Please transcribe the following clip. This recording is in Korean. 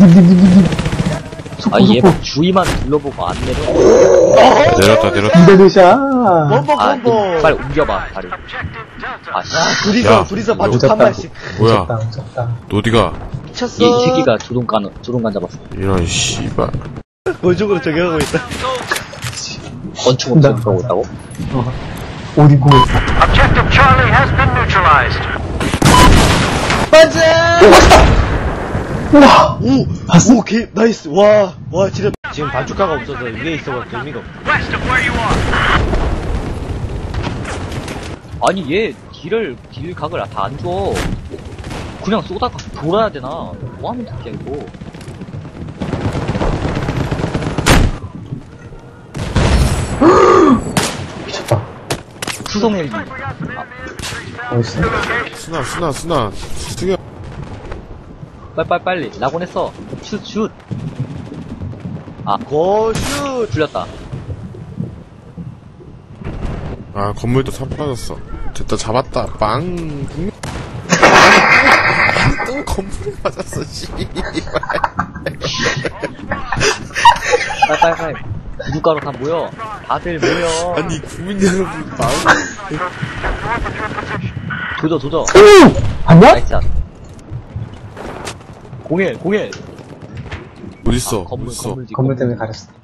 얘 주위만 둘러보고 안 내려. 내렸다. 인도네시아. 원버. 빨리 옮겨봐, 다리. 둘이서 반죽 한 마리씩. 뭐야? 졌다. 너 어디가? 미쳤어. 이 새끼가 조종관 잡았어. 이런 씨발. 원적으로 저격하고 있다. 권총 없이 가고 있다고? 옷 입고 있어. Objective Charlie has been neutralized. 반장! 우와! 오! 봤어? 오, 나이스. 와, 진짜. 지금 반죽가가 없어서 위에 있어서 의미가 없어. West of where you are. 아니, 얘 딜 각을 다 안 줘. 그냥 쏘다가 돌아야 되나? 뭐 하는 새끼야, 이거. 미쳤다. 수송 헬기. 어딨어? 순아. 죽여. 빨리. 낙원했어. 슛. 고슛! 풀렸다. 아, 건물도 사라졌어. 됐다, 잡았다. 빵. 또 건물에 맞았어, 씨. 빨리. 구두가로 다 모여. 다들 모여. 아니, 국민 여러분, 마음. 조져. 봤냐? 나이스. 공일. 어딨어? 건물 건물 때문에 가렸어.